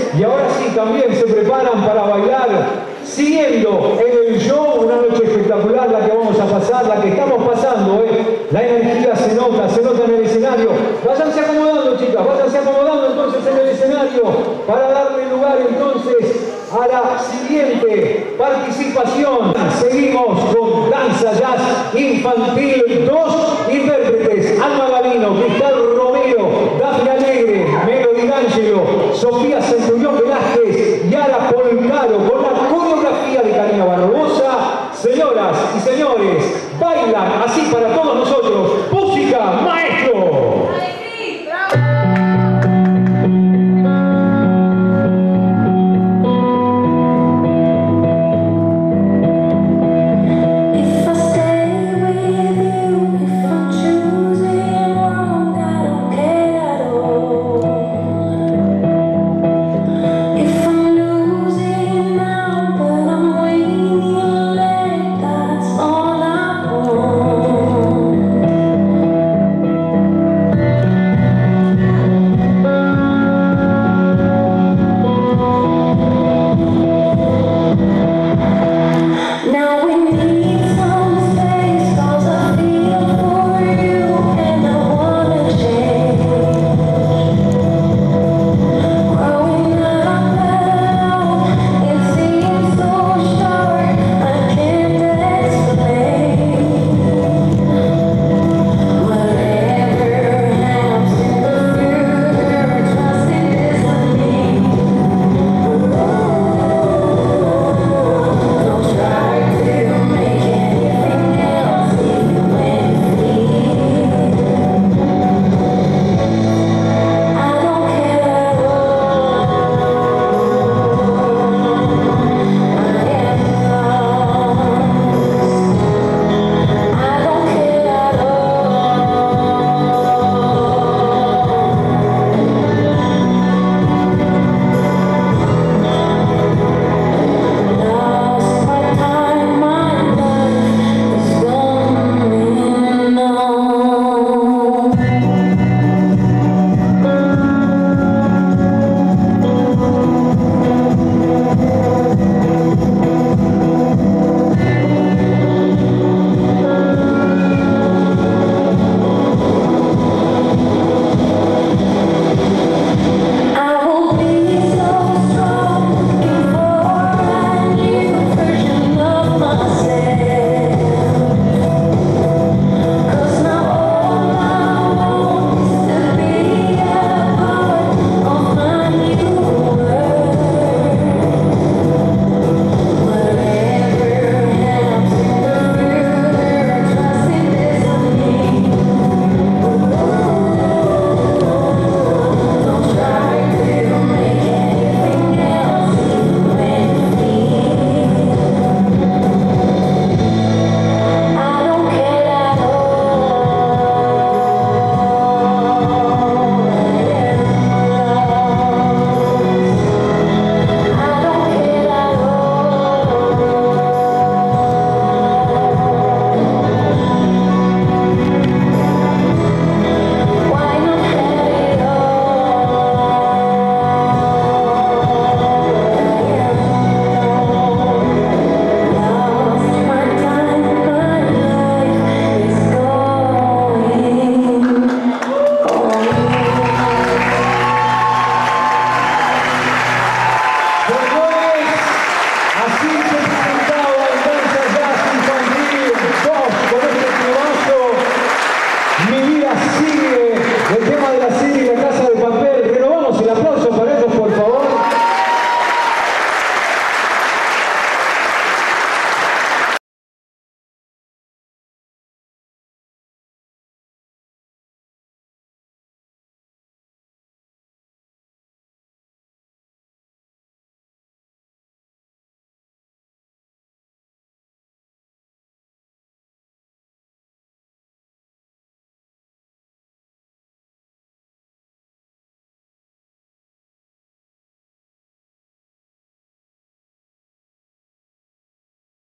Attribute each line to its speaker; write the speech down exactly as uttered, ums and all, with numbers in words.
Speaker 1: Y ahora sí, también se preparan para bailar, siguiendo en el show, una noche espectacular la que vamos a pasar, la que estamos pasando, ¿eh? La energía se nota, se nota en el escenario. Váyanse acomodando, chicas, váyanse acomodando entonces en el escenario para darle lugar entonces a la siguiente participación. Seguimos con Danza Jazz Infantil, dos intérpretes, Alma Gavino, Cristal Romero, Dafne Alegre, Melody D'Angelo, Sofía Centurión Velázquez.